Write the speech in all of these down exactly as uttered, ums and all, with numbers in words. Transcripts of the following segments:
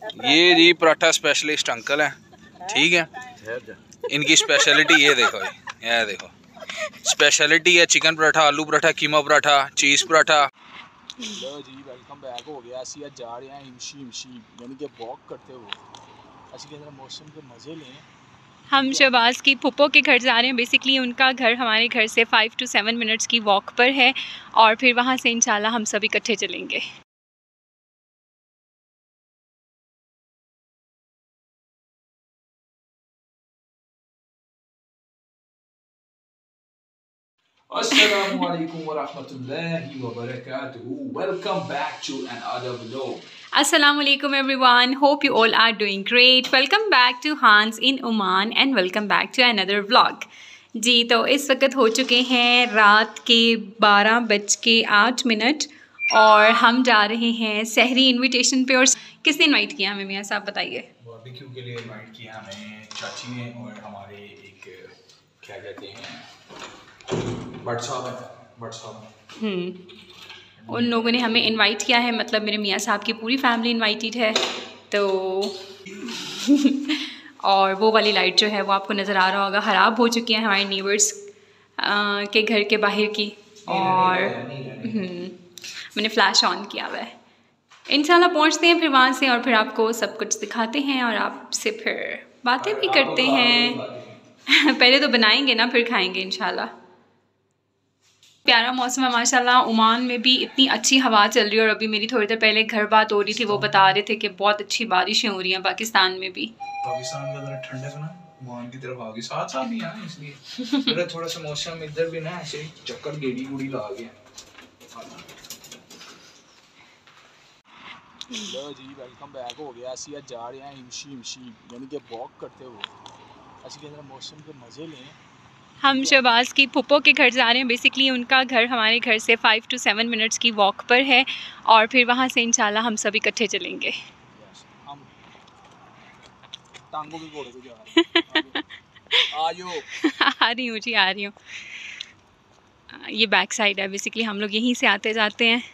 ये जी paratha specialist uncle है, ठीक है। इनकी स्पेशलिटी ये देखो, ये देखो स्पेशलिटी है चिकन पराठा, आलू पराठा, कीमा पराठा, चीज़ पराठा। लो जी वेलकम बैक हो गया। असी आज जा रहे हैं हिमशी हिमशी यानी कि वॉक करते हुए। असी के मौसम के मज़े लें। हम शहबाज की फुप्पो के घर जा रहे हैं। बेसिकली उनका घर हमारे घर से फ़ाइव टू सेवन मिनट्स की वॉक पर है और फिर वहाँ से इंशाल्लाह हम सब इकट्ठे चलेंगे। Assalamu alaikum wa rahmatullahi wa barakatuhu. Welcome back to another vlog. Assalamu alaikum everyone. Hope you all are doing great. Welcome back to Hans in Oman and welcome back to another vlog. जी तो इस वक्त हो चुके हैं रात के बारह बज के आठ मिनट और हम जा रहे हैं सहरी इनविटेशन पे। और किसने इनवाइट किया हमें मियाँ साहब बताइए? बारबेक्यू के लिए इनवाइट किया हमें चाची ने और हमारे एक क्या कहते हैं बट साहब है, बट साहब। हम्म उन लोगों ने हमें इनवाइट किया है, मतलब मेरे मियाँ साहब की पूरी फैमिली इनवाइटेड है। तो और वो वाली लाइट जो है वो आपको नज़र आ रहा होगा, ख़राब हो चुकी है हमारे नीबर्स के घर के बाहर की। और मैंने फ्लैश ऑन किया हुआ है। इंशाल्लाह पहुँचते हैं फिर वहाँ से और फिर आपको सब कुछ दिखाते हैं और आपसे फिर बातें भी करते हैं। पहले तो बनाएंगे ना फिर खाएंगे इंशाल्लाह। प्यारा मौसम है माशाल्लाह। ओमान में भी इतनी अच्छी हवा चल रही है और अभी मेरी थोड़ी देर पहले घर बात हो रही थी, वो बता रहे थे कि बहुत अच्छी बारिशें हो रही हैं पाकिस्तान में भी। पाकिस्तान का जरा ठंडक ना ओमान की तरफ आ गई, साथ साथ ही आए इसलिए मेरा थोड़ा सा मौसम इधर भी ना ऐसे चक्कर गेड़ी गुड़ी ला गया। लो जी वेलकम बैक हो गया। असी आज जा रहे हैं हिमशी हिमशी यानी कि वॉक करते हुए। असी के जरा मौसम के मज़े लें। हम शहबाज की फुप्पो के घर जा रहे हैं। बेसिकली उनका घर हमारे घर से फ़ाइव टू सेवन मिनट्स की वॉक पर है और फिर वहाँ से इंशाल्लाह हम सब इकट्ठे चलेंगे। हम टांगों के घोड़े पे जा रहे हैं। आ रही हूँ जी, आ रही हूँ। ये बैक साइड है, बेसिकली हम लोग यहीं से आते जाते हैं।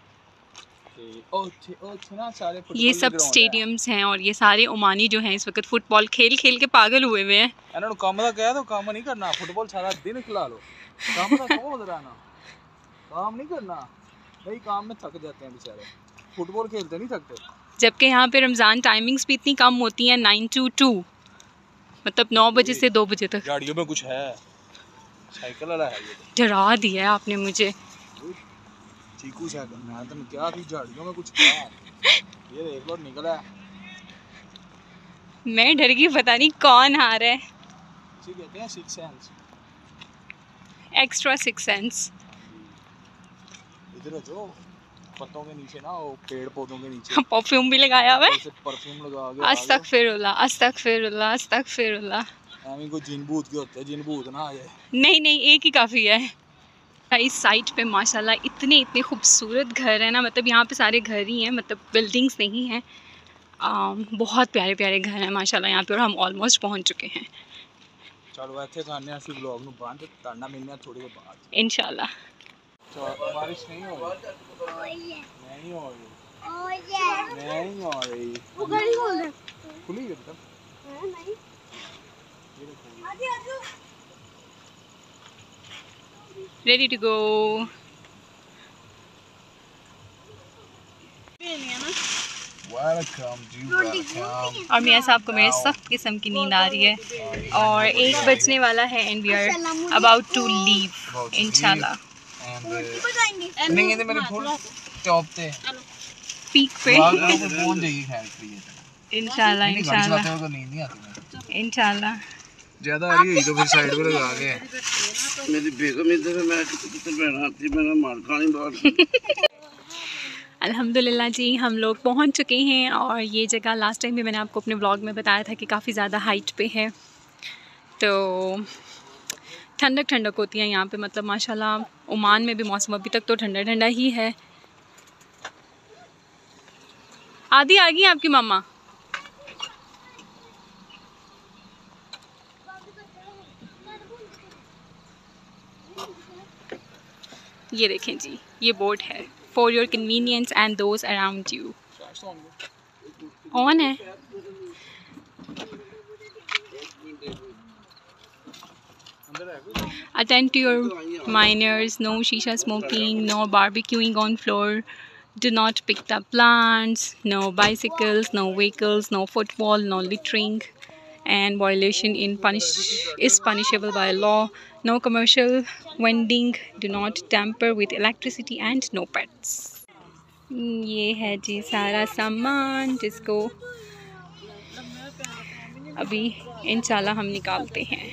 ये सब स्टेडियम्स हैं और ये सारे ओमानी जो हैं इस वक्त फुटबॉल खेल खेल के पागल हुए हुए हैं। इन्होंने काम दा कहा तो काम नहीं करना, फुटबॉल सारा दिन खिला लो, काम दा क्यों बदल रहना, काम नहीं करना भाई, काम में थक जाते हैं बेचारे, फुटबॉल खेलते नहीं थकते। जबकि यहाँ पे रमज़ान टाइमिंग्स भी इतनी कम होती हैं, नाइन टू टू, मतलब नौ बजे से दो बजे तक। गाड़ियों में कुछ है, साइकिल वाला है ये। डरा दिया है आपने मुझे। चीकू से मैं तो क्या थी झाड़ियों में कुछ था, ये देख लो निकला। मैं डर गई, पता नहीं कौन आ रहा है। इसे कहते हैं six sense, extra six sense. इधर जो पत्तों के नीचे ना, वो पेड़ पौधों के नीचे परफ्यूम भी लगाया हुआ है। परफ्यूम लगा के अस्तगफिरुल्लाह अस्तगफिरुल्लाह अस्तगफिरुल्लाह। हमें कोई जिन भूत के होते हैं, जिन भूत ना आ जाए। नहीं नहीं, एक ही काफ़ी है। इस साइट पे माशाल्लाह इतने इतने खूबसूरत घर हैं ना, मतलब यहाँ पे सारे घर ही हैं, मतलब बिल्डिंग्स नहीं हैं। बहुत प्यारे प्यारे घर हैं माशाल्लाह यहाँ पे और हम ऑलमोस्ट पहुँच चुके हैं। चलो ऐसे करने हैं फिर व्लॉग ਨੂੰ ਬੰਦ करना मिलना थोड़ी देर बाद इंशाल्लाह। तो बारिश नहीं हो रही, नहीं हो रही, नहीं हो रही, वो गली खोल दे, खुली है तब नहीं, ये देखो आजी आजू रेडी टू गो। और मियाँ साहब को मेरे सख्त किस्म की नींद आ रही है और एक बजने वाला है and we are about to leave इंशाल्लाह। पीक पे इंशाल्लाह इंशाल्लाह इंशाल्लाह। ज्यादा आ रही है तो फिर साइड पे लगा के। मेरी बेगम इधर है, मैं किधर बैठा थी, मैंने मार खानी बात। अल्हम्दुलिल्लाह जी हम लोग पहुंच चुके हैं और ये जगह लास्ट टाइम भी मैंने आपको अपने व्लॉग में बताया था कि काफ़ी ज़्यादा हाइट पे है, तो ठंडक ठंडक होती है यहाँ पे, मतलब माशाल्लाह ओमान में भी मौसम अभी तक तो ठंडा ठंडा ही है। आदि आ गई आपकी मम्मा? ये देखें जी, ये बोर्ड है for your convenience and those around you. On है। Attend to your minors, no shisha smoking, no barbecuing on floor, do not pick up plants, no bicycles, no vehicles, no football, no littering, and violation in punish is punishable by law. No commercial vending, do not tamper with electricity, and no pets. ये है जी सारा सामान जिसको अभी इंशाल्लाह हम निकालते हैं।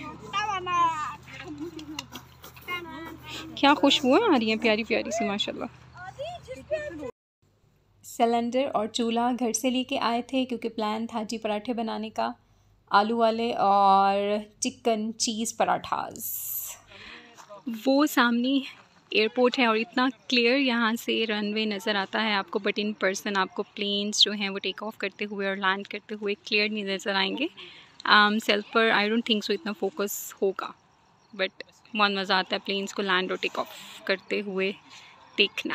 क्या खुशबुएं आ रही हैं प्यारी प्यारी सी माशाल्लाह। सिलेंडर और चूल्हा घर से लेके आए थे क्योंकि प्लान था जी पराठे बनाने का, आलू वाले और चिकन चीज़ पराठास। वो सामने एयरपोर्ट है और इतना क्लियर यहाँ से रनवे नज़र आता है आपको, बट इन पर्सन आपको प्लेन्स जो हैं वो टेक ऑफ करते हुए और लैंड करते हुए क्लियर नहीं नज़र आएंगे। सेल्फ um, पर आई डोंट थिंक सो इतना फोकस होगा, बट बहुत मज़ा आता है प्लेन्स को लैंड और टेक ऑफ करते हुए देखना।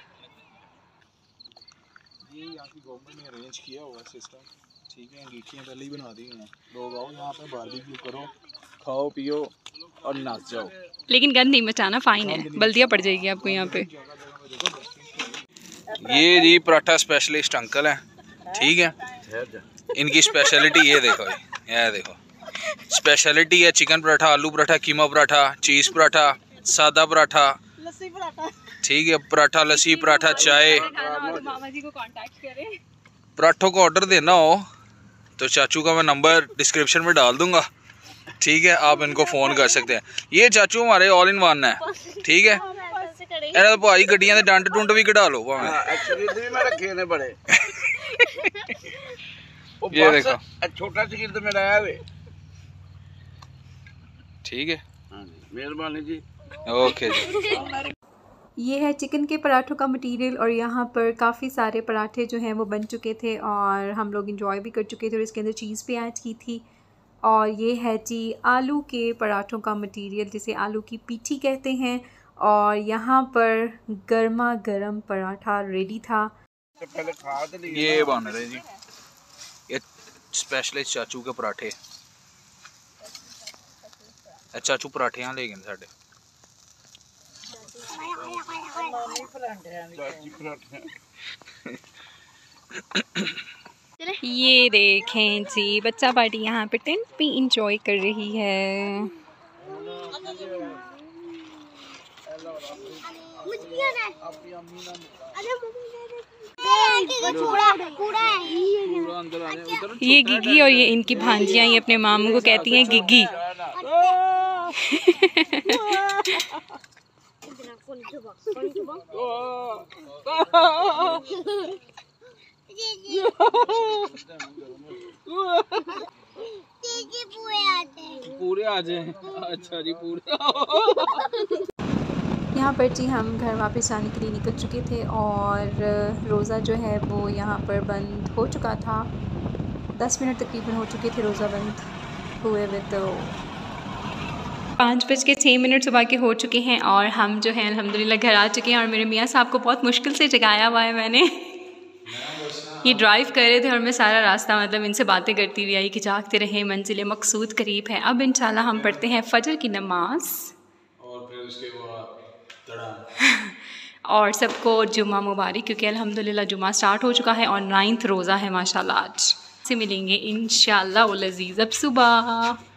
ये यहाँ की गवर्नमेंट ने अरेंज किया हुआ सिस्टम, ठीक है। अंगीठियाँ पहले ही बना दी हैं, लोग आओ यहाँ पे बारबेक्यू करो, खाओ पियो और नाच जाओ, लेकिन गंद नहीं मचाना, फाइन है, बल्दियाँ पड़ जाएगी आपको यहाँ पे। ये जी पराठा स्पेशलिस्ट अंकल हैं, ठीक है। इनकी स्पेशलिटी ये देखो, ये देखो स्पेशलिटी है चिकन पराठा, आलू पराठा, कीमा पराठा, चीज़ पराठा, सादा पराठा, ठीक है। पराठा, लस्सी पराठा, चाय। मामा जी को कांटेक्ट करें, पराठों को ऑर्डर देना हो तो चाचू का मैं नंबर डिस्क्रिप्शन में डाल दूंगा, ठीक है। आप इनको फ़ोन कर सकते हैं। ये चाचू हमारे ऑल इन वन है, ठीक है। इन्हें भाई गड्डियां दे डंड डुंड भी कढ़ा लो ये देखो छोटा सा तो मेरा है, ठीक है। मेहरबानी जी, ओके जी। ये है चिकन के पराठों का मटेरियल और यहाँ पर काफ़ी सारे पराठे जो हैं वो बन चुके थे और हम लोग इंजॉय भी कर चुके थे और इसके अंदर चीज़ भी ऐड की थी। और ये है जी आलू के पराठों का मटेरियल जिसे आलू की पीठी कहते हैं, और यहाँ पर गर्मा गर्म पराठा रेडी था। ये बन रहे जी, ये स्पेशलिस्ट चाचू के पराठे। चाचू पराठे यहाँ ले गए साढ़े। ये देखें जी बच्चा पार्टी यहाँ पे टेंट पे इंजॉय कर रही है। ये गिगी और ये इनकी भांजियाँ ये अपने मामू को कहती हैं गिगी। पूरे आ जाए, अच्छा जी पूरे। यहाँ पर जी हम घर वापस आने के लिए निकल चुके थे और रोज़ा जो है वो यहाँ पर बंद हो चुका था। दस मिनट तकरीबन हो चुके थे रोज़ा बंद हुए हुए। तो पाँच बज के छः मिनट सुबह के हो चुके हैं और हम जो है अल्हम्दुलिल्लाह घर आ चुके हैं। और मेरे मियाँ साहब को बहुत मुश्किल से जगाया हुआ है मैंने। ये ड्राइव कर रहे थे और मैं सारा रास्ता मतलब इनसे बातें करती हुई आई कि जागते रहे, मंजिल मकसूद करीब है। अब इंशाल्लाह हम पढ़ते हैं फ़जर की नमाज और फिर उसके बाद और सबको जुम्मा मुबारक, क्योंकि अल्हम्दुलिल्लाह जुम्मा स्टार्ट हो चुका है और नाइन्थ रोज़ा है माशाल्लाह। आज से मिलेंगे इंशाल्लाह उल अज़ीज़ अब सुबह।